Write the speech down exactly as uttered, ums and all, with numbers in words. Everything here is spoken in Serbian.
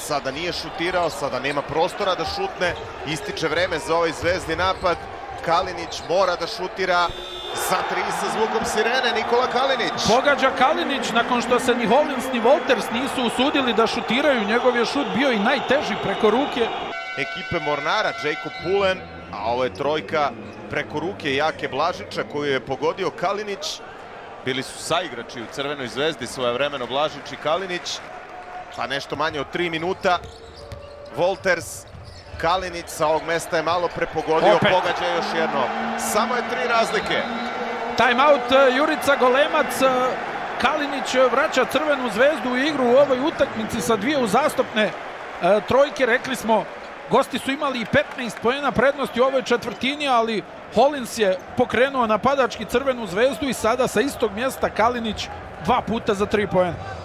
sada nije šutirao, sada nema prostora da šutne, ističe vreme za ovaj zvezdni napad. Kalinić mora da šutira za tri sa zvukom sirene, Nikola Kalinić. Pogađa Kalinić nakon što se ni Hollins ni Wolters nisu usudili da šutiraju, njegov je šut bio i najteži preko ruke. Ekipe Mornara, Jacob Pulen, a ovo je trojka preko ruke Jake Blažića koju je pogodio Kalinić. Bili su saigrači u Crvenoj zvezdi svojevremeno Blažić i Kalinić. Pa nešto manje od tri minuta. Wolters, Kalinić sa ovog mesta je malo prepogodio, Opet. pogađa još jedno. Samo je tri razlike. Timeout Jurica Golemac. Kalinić vraća Crvenu zvezdu u igru u ovoj utakmici sa dvije uzastopne e, trojke. Rekli smo, gosti su imali i petnaest poena prednosti u ovoj četvrtini, ali Hollins je pokrenuo napadački Crvenu zvezdu i sada sa istog mjesta Kalinić dva puta za tri poena.